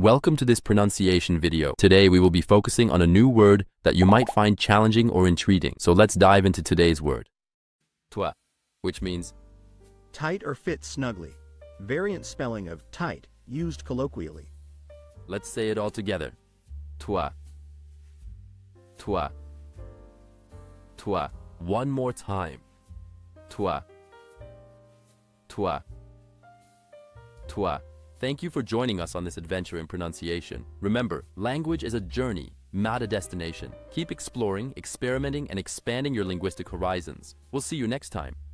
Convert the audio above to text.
Welcome to this pronunciation video. Today we will be focusing on a new word that you might find challenging or intriguing. So let's dive into today's word. Toit, which means tight or fit snugly. Variant spelling of tight, used colloquially. Let's say it all together. Toit. Toit. Toit. One more time. Toit. Toit. Toit. Thank you for joining us on this adventure in pronunciation. Remember, language is a journey, not a destination. Keep exploring, experimenting, and expanding your linguistic horizons. We'll see you next time.